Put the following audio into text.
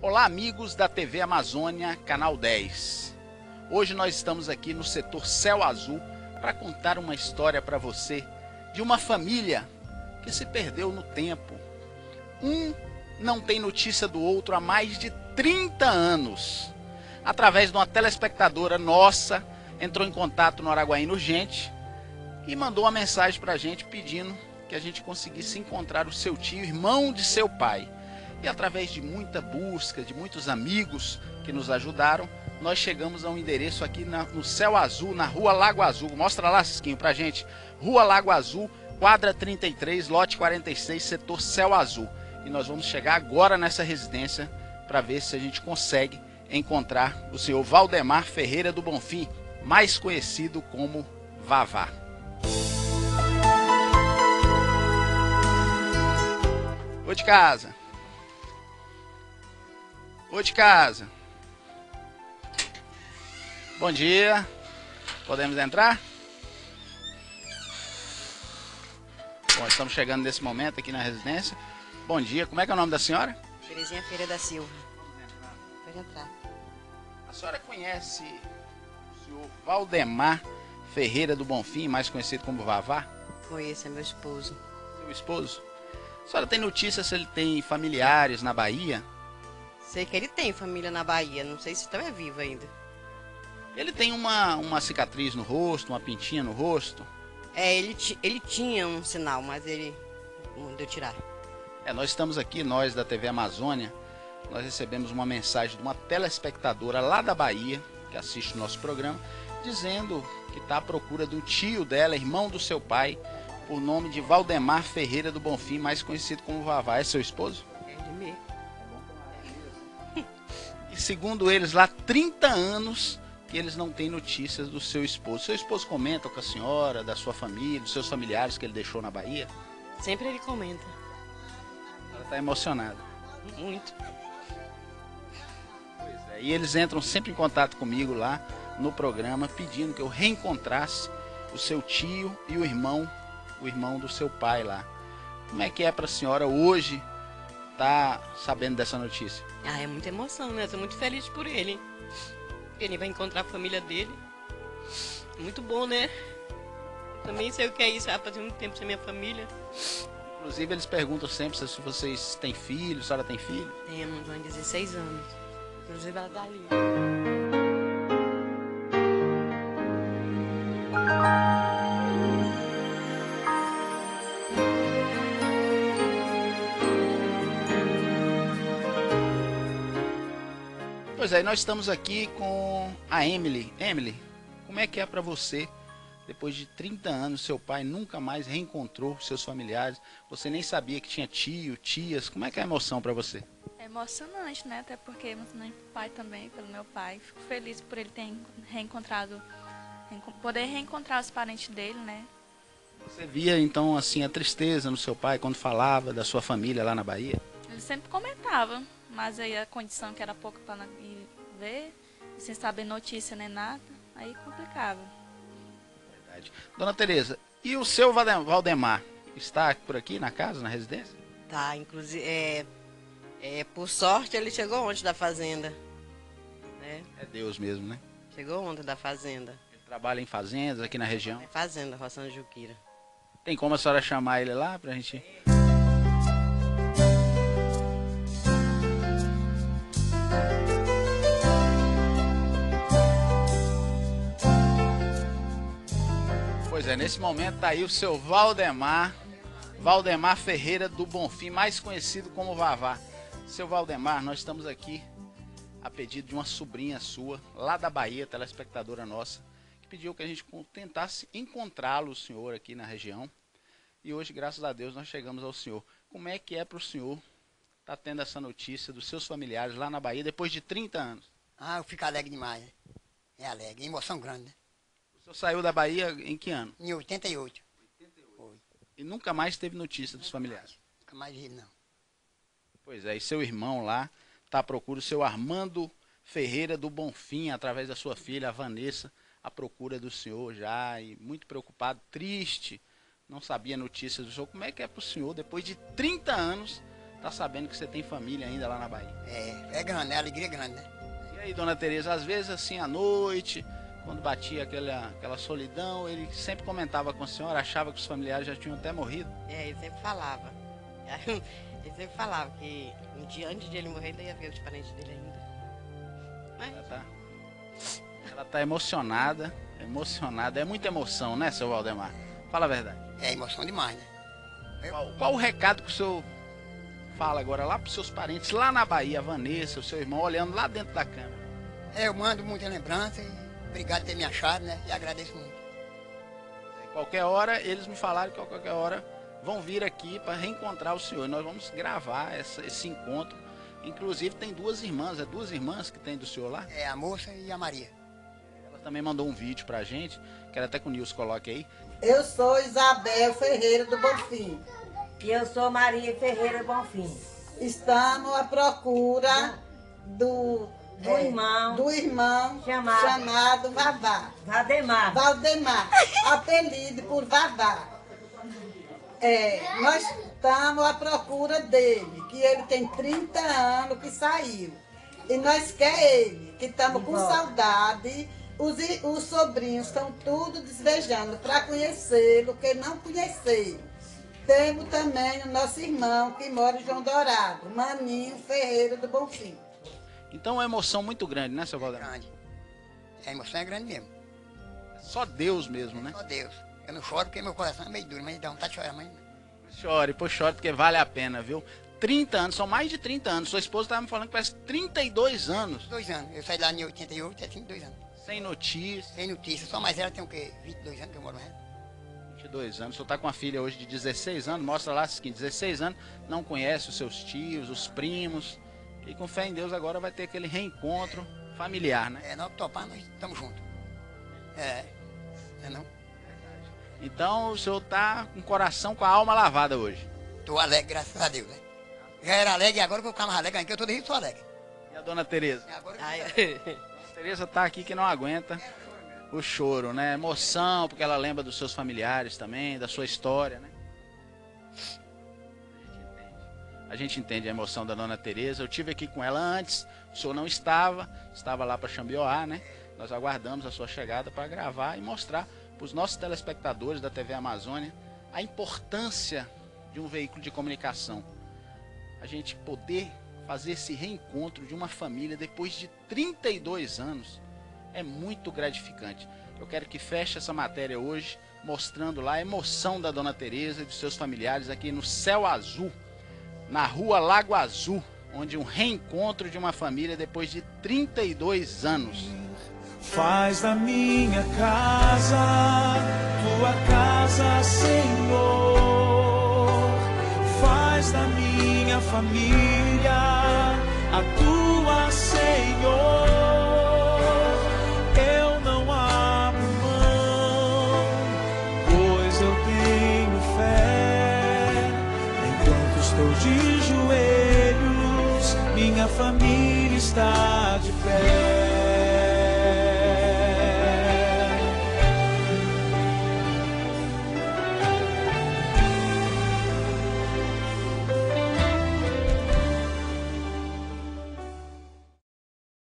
Olá, amigos da TV Amazônia, Canal 10. Hoje nós estamos aqui no setor Céu Azul para contar uma história para você de uma família que se perdeu no tempo. Um não tem notícia do outro há mais de 30 anos. Através de uma telespectadora nossa, entrou em contato no Araguaína Urgente e mandou uma mensagem para a gente pedindo que a gente conseguisse encontrar o seu tio, irmão de seu pai. E através de muita busca, de muitos amigos que nos ajudaram, nós chegamos a um endereço aqui no Céu Azul, na Rua Lago Azul. Mostra lá, Cisquinho, pra gente. Rua Lago Azul, quadra 33, lote 46, setor Céu Azul. E nós vamos chegar agora nessa residência para ver se a gente consegue encontrar o senhor Valdemar Ferreira do Bonfim, mais conhecido como Vavá. Ô de casa. Ô de casa. Bom dia. Podemos entrar? Bom, estamos chegando nesse momento aqui na residência. Bom dia. Como é que é o nome da senhora? Terezinha Feira da Silva. Pode entrar. A senhora conhece o senhor Valdemar Ferreira do Bonfim, mais conhecido como Vavá? Conheço, é meu esposo. Seu esposo? A senhora tem notícia se ele tem familiares na Bahia? Sei que ele tem família na Bahia, não sei se está vivo ainda. Ele tem uma cicatriz no rosto, uma pintinha no rosto? É, ele tinha um sinal, mas ele mandou tirar. Nós estamos aqui, nós da TV Amazônia, nós recebemos uma mensagem de uma telespectadora lá da Bahia, que assiste o nosso programa, dizendo que está à procura do tio dela, irmão do seu pai, por nome de Valdemar Ferreira do Bonfim, mais conhecido como Vavá. É seu esposo? É de mim. E segundo eles, lá 30 anos que eles não têm notícias do seu esposo. Seu esposo comenta com a senhora, da sua família, dos seus familiares que ele deixou na Bahia? Sempre ele comenta. Ela está emocionada. Muito. Pois é, e eles entram sempre em contato comigo lá no programa, pedindo que eu reencontrasse o seu tio e o irmão do seu pai lá. Como é que é para a senhora hoje estar sabendo dessa notícia? Ah, é muita emoção, né? Eu tô muito feliz por ele. Ele vai encontrar a família dele. Muito bom, né? Também sei o que é isso, vai fazer muito tempo sem minha família. Inclusive eles perguntam sempre se vocês têm filho, a senhora tem filho? Temos, vão 16 anos. Inclusive ela tá ali. Pois é, nós estamos aqui com a Emily. Emily, como é que é para você, depois de 30 anos, seu pai nunca mais reencontrou seus familiares, você nem sabia que tinha tio, tias, como é que é a emoção para você? É emocionante, né? Até porque emocionante pro pai também, pelo meu pai. Fico feliz por ele ter poder reencontrar os parentes dele, né? Você via então assim a tristeza no seu pai quando falava da sua família lá na Bahia? Ele sempre comentava, mas aí a condição que era pouca para ir ver, sem saber notícia nem nada, aí complicava. Verdade. Dona Tereza, e o seu Valdemar está por aqui na casa, na residência? Tá, inclusive, por sorte ele chegou ontem da fazenda. Né? É Deus mesmo, né? Chegou ontem da fazenda. Ele trabalha em fazendas aqui na região. É fazenda, Roçando Juquira. Tem como a senhora chamar ele lá pra gente? Pois é, nesse momento tá aí o seu Valdemar Ferreira do Bonfim, mais conhecido como Vavá. Seu Valdemar, nós estamos aqui a pedido de uma sobrinha sua, lá da Bahia, telespectadora nossa, que pediu que a gente tentasse encontrá-lo, o senhor, aqui na região. E hoje, graças a Deus, nós chegamos ao senhor. Como é que é para o senhor estar tendo essa notícia dos seus familiares lá na Bahia, depois de 30 anos? Ah, eu fico alegre demais. Né? É alegre, emoção grande. Né? O senhor saiu da Bahia em que ano? Em 88. Foi. E nunca mais teve notícia dos familiares? Nunca mais vi, não. Pois é, e seu irmão lá está à procura, o seu Armando Ferreira do Bonfim, através da sua filha, a Vanessa, à procura do senhor já, e muito preocupado, triste, não sabia notícias do senhor. Como é que é para o senhor, depois de 30 anos, tá sabendo que você tem família ainda lá na Bahia? É grande, né? A alegria é grande, né? E aí, dona Tereza, às vezes assim à noite, quando batia aquela solidão, ele sempre comentava com a senhora, achava que os familiares já tinham até morrido. Ele sempre falava. Ele sempre falava que um dia antes de ele morrer ainda ia ver os parentes dele ainda. Mas Ela tá emocionada, é muita emoção, né, seu Valdemar? Fala a verdade. É emoção demais, né? Qual o recado que o senhor fala agora lá pros seus parentes, lá na Bahia, a Vanessa, o seu irmão, olhando lá dentro da câmera? Eu mando muita lembrança e obrigado por ter me achado, né? E agradeço muito. Qualquer hora, eles me falaram que a qualquer hora vão vir aqui para reencontrar o senhor. Nós vamos gravar esse encontro. Inclusive tem duas irmãs que tem do senhor lá? É a moça e a Maria. Ela também mandou um vídeo pra gente, quero até que o Nilson coloque aí. Eu sou Isabel Ferreira do Bonfim. E eu sou Maria Ferreira Bonfim. Estamos à procura do irmão chamado Vavá. Valdemar, apelido por Vavá. Nós estamos à procura dele, que ele tem 30 anos que saiu. E nós queremos ele, que estamos com saudade. Os sobrinhos estão tudo desejando para conhecê-lo, que não conheceram. Temos também o nosso irmão que mora em João Dourado, Maninho Ferreira do Bonfim. Então é uma emoção muito grande, né, seu Valdemar? Grande. A emoção é grande mesmo. Só Deus mesmo, né? Só Deus. Eu não choro porque meu coração é meio duro, mas dá vontade de chorar, mas... Chore porque vale a pena, viu? 30 anos, são mais de 30 anos. Sua esposa estava me falando que parece 32 anos. 2 anos. Eu saí lá em 88, é 32 anos. Sem notícia. Sem notícia. Só mais ela tem o quê? 22 anos que eu moro mais. 22 anos. O senhor está com uma filha hoje de 16 anos. Mostra lá, 16 anos. Não conhece os seus tios, os primos. E com fé em Deus agora vai ter aquele reencontro familiar, né? Nós topar, nós estamos juntos. Não? Então o senhor tá com o coração, com a alma lavada hoje. Tô alegre, graças a Deus, né? Já era alegre e agora eu vou ficar mais alegre ainda, que eu tô de Rio, sou alegre. E a dona Tereza? Agora A Tereza tá aqui que não aguenta o choro, né? Emoção, porque ela lembra dos seus familiares também, da sua história, né? A gente entende a emoção da dona Tereza. Eu tive aqui com ela antes, o senhor não estava lá para Xambioá, né? Nós aguardamos a sua chegada para gravar e mostrar para os nossos telespectadores da TV Amazônia a importância de um veículo de comunicação. A gente poder fazer esse reencontro de uma família depois de 32 anos é muito gratificante. Eu quero que feche essa matéria hoje, mostrando lá a emoção da dona Tereza e dos seus familiares aqui no Céu Azul, na rua Lago Azul, onde um reencontro de uma família depois de 32 anos. Faz da minha casa, tua casa, Senhor. Faz da minha família a tua, Senhor. Eu não abro mão, pois eu tenho fé. Enquanto estou de joelhos, minha família está de pé.